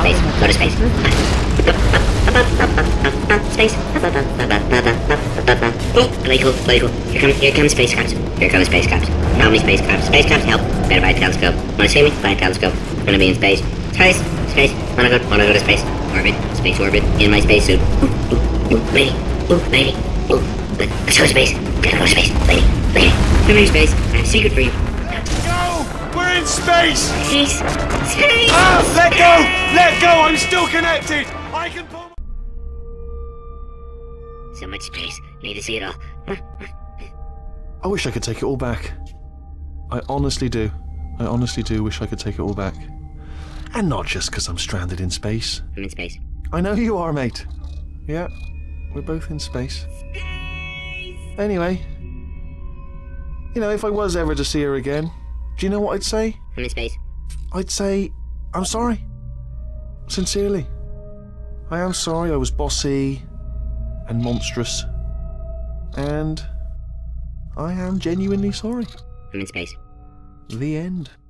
space. Go to space. Space. Very cool, very cool. Here comes space caps. Here comes space caps. How many space caps? Space caps, help. Better buy a telescope. Wanna see me? Buy a telescope. I'm gonna be in space. Space. Space. Wanna go to space. Orbit. Space orbit. In my spacesuit. Ooh, lady. Ooh, lady. Ooh. Let's go to space. Gotta go to space. Lady. Come here, space. I have a secret for you. Go! We're in space! Space. Space. Ah! Let go! Let go! I'm still connected! I can pull... So much space. Need to see it all. I wish I could take it all back. I honestly do. I honestly do wish I could take it all back. And not just because I'm stranded in space. I'm in space. I know you are, mate. Yeah, we're both in space. Anyway, you know, if I was ever to see her again, do you know what I'd say? I'm in space. I'd say, I'm sorry. Sincerely. I am sorry I was bossy and monstrous. And I am genuinely sorry. I'm in space. The end.